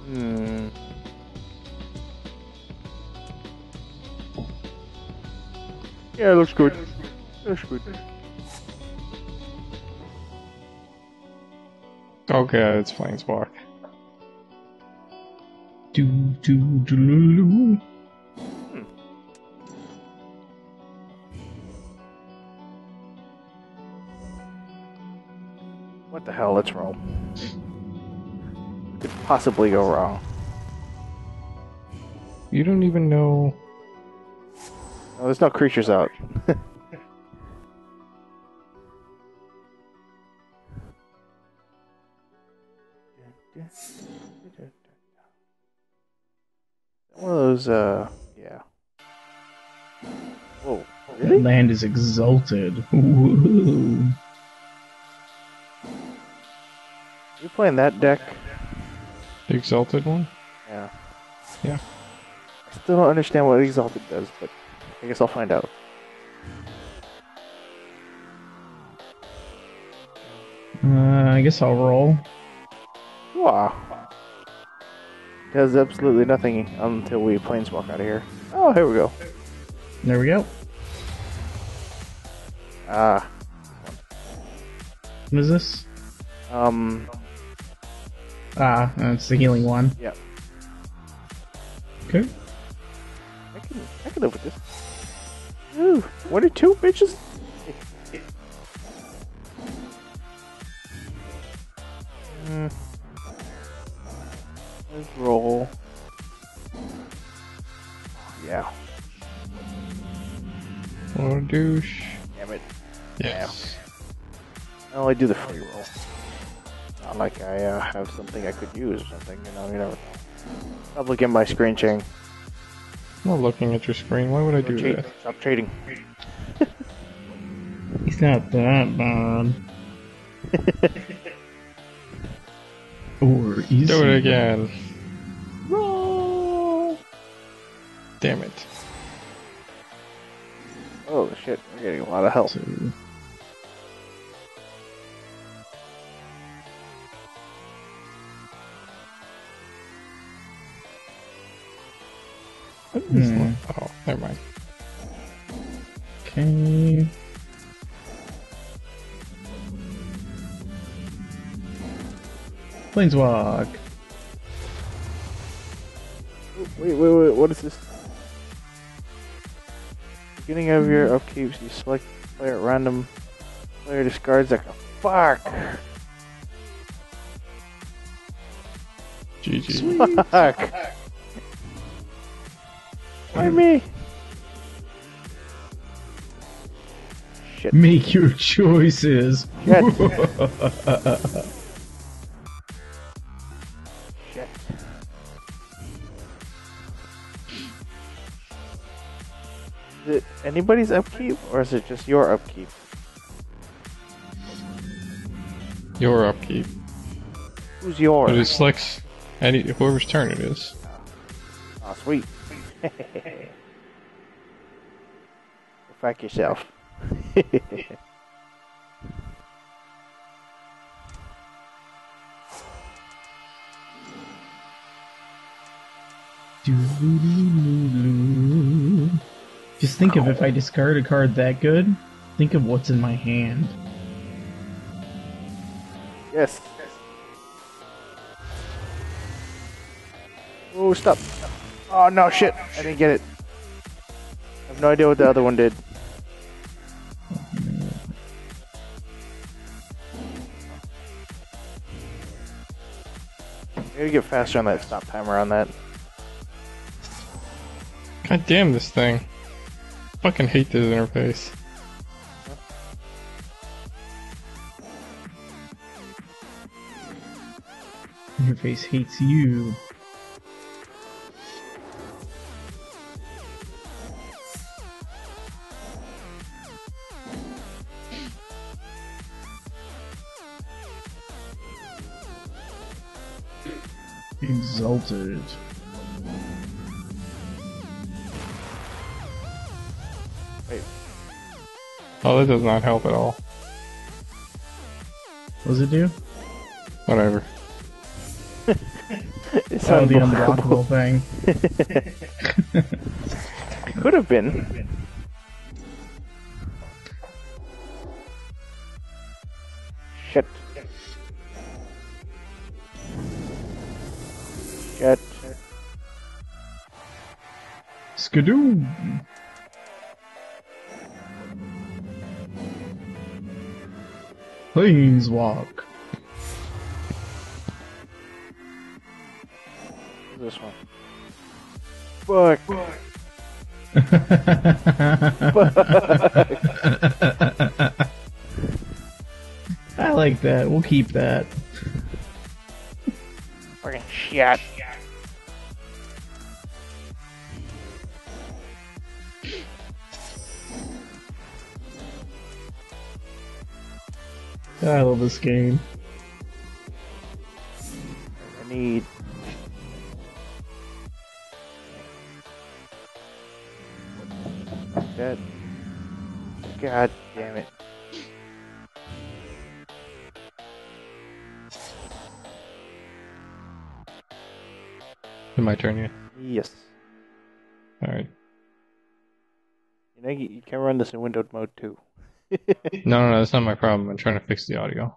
Hmm. Yeah, it looks good. Looks good. Okay, it's Planeswalker. What the hell? Let's roll. What could possibly go wrong? You don't even know. Oh, there's no creatures out. One of those, yeah. Whoa, really? That land is exalted. Whoa. You playing that deck? The Exalted one? Yeah. Yeah. I still don't understand what Exalted does, but I guess I'll find out. I guess I'll roll. Wow. Does absolutely nothing until we planeswalk out of here. Oh, here we go. There we go. Ah. What is this? It's the healing one. Yep. Okay. I can live with this. Ooh, 22 bitches? Let's roll. Yeah. What a douche. Damn it. Yes. I only do the free roll. Not like I have something I could use or something, you never know. Stop looking at my screen, Ching. I'm not looking at your screen. Why would I do that? Stop trading. He's not that bad. Or easy. Do it again. Roll! Damn it. Oh shit, we're getting a lot of help. So, Oh, never mind. okay. Planeswalk. Wait, what is this? Beginning of your upkeeps, you select player at random. Player discards like a fuck. GG. Fuck. Why me? Shit. Make your choices. Shit. Shit. Is it anybody's upkeep, or is it just your upkeep? Your upkeep. Who's yours? But it selects whoever's turn it is. Oh, sweet. Go fuck yourself. Just think of if I discard a card that good, think of what's in my hand. Yes. Oh, stop. Oh, no, shit. I didn't get it. I have no idea what the other one did. Maybe get faster on that stop timer on that. God damn this thing. Fucking hate this interface. Interface hates you. Exalted. Wait. Oh, that does not help at all. What does it do? Whatever. It's Oh, the unblockable. unblockable thing. It could have been. Shit. Shit. Skadoo! Planeswalk. This one. Fuck. I like that. We'll keep that. Fucking shit. I love this game. I need. That. God damn it. Is my turn yet? Yes. Alright. You know, you can run this in windowed mode too. No, that's not my problem. I'm trying to fix the audio.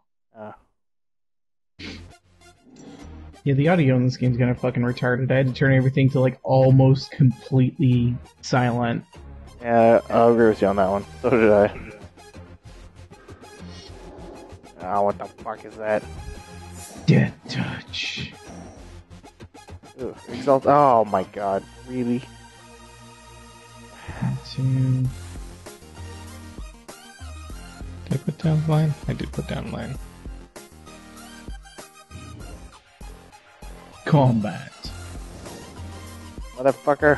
Yeah, the audio in this game's kind of fucking retarded. I had to turn everything to like almost completely silent. Yeah, I'll agree with you on that one. So did I. Ah, what the fuck is that? Dead touch. Ugh, Exalt. Oh my god, really? Two. Did I put down line? I did put down line. Combat. Motherfucker.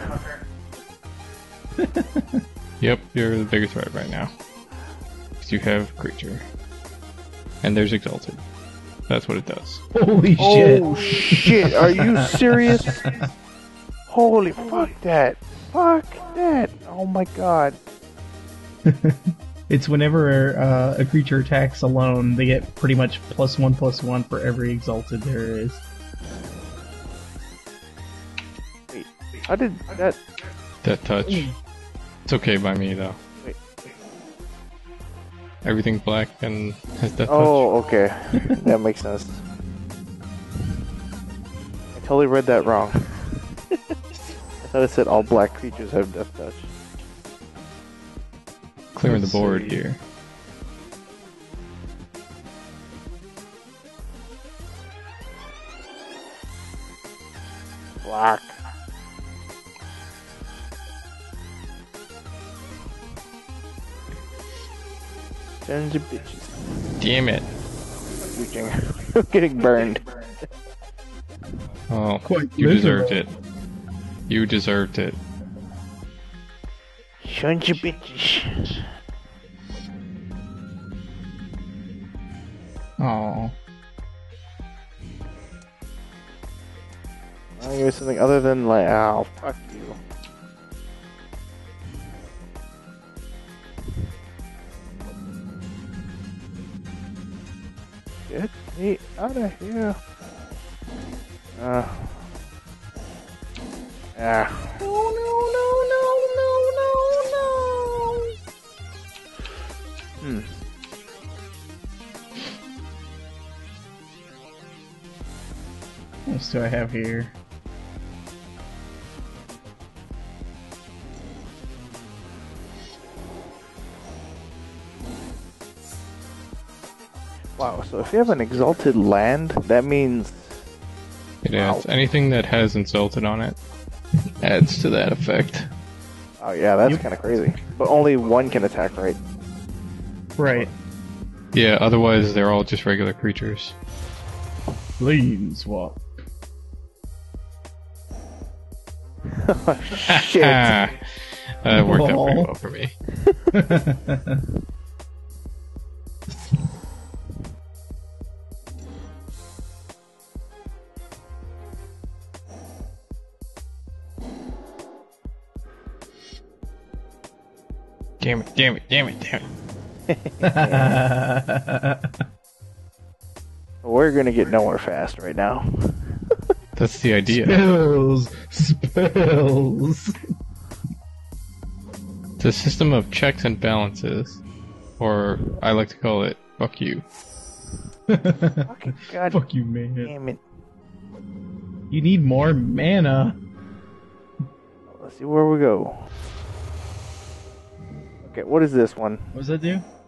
Yep, you're the bigger threat right now. Because you have creature. And there's exalted. That's what it does. Holy shit. Oh shit, are you serious? Holy fuck that. Fuck that. Oh my god. It's whenever a creature attacks alone, they get pretty much +1/+1 for every exalted there is. Wait, how did that... Death touch. It's okay by me though. Wait. Everything's black and has death Oh, okay. That makes sense. I totally read that wrong. I thought it said all black creatures have death touch. touch. Clearing the Let's board see. here. Black. Sons of bitches. Damn it. Reaching. I'm getting burned. Oh, Quite you deserved miserable. it. You deserved it. Sons of bitches. Oh. I'll give you something other than like, oh, fuck you. Get me out of here. No. What else do I have here? Wow, so if you have an exalted land, that means... It adds anything that has insulted on it adds to that effect. Oh yeah, that's Yep. kind of crazy. But only one can attack, right? Right. Yeah, otherwise they're all just regular creatures. Planeswalk. Oh, shit. That worked out pretty Oh. well for me. Damn it, damn it, damn it, damn it. We're gonna get nowhere fast right now. That's the idea. Spells. It's a system of checks and balances, or I like to call it "fuck you." Fucking god Fuck you, man. damn it. You need more mana. Let's see where we go. Okay, what is this one? What does that do?